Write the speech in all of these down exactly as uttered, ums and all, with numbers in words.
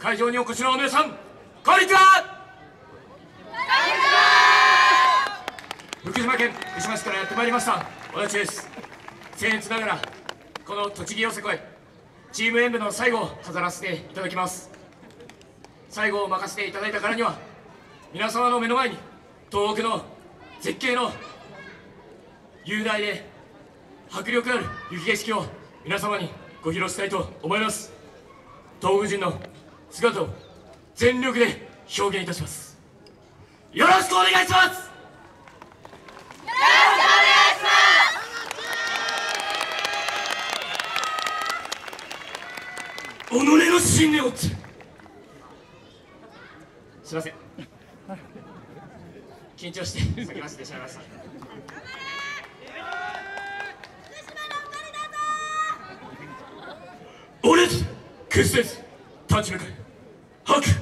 会場にお越しの皆さん、こんにちは。福島県福島市からやってまいりました私です。僭越ながらこの栃木よせこいチーム演舞の最後を飾らせていただきます。最後を任せていただいたからには、皆様の目の前に東北の絶景の雄大で迫力ある雪景色を皆様にご披露したいと思います。東北人の姿を全力で表現いたします。よろしくお願いします。よろしくお願いします。己の信念をつる。すいません、緊張して先走ってしまいました。俺たち決戦立ち向かい吐く。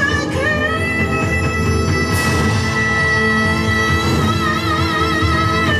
「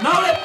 直れ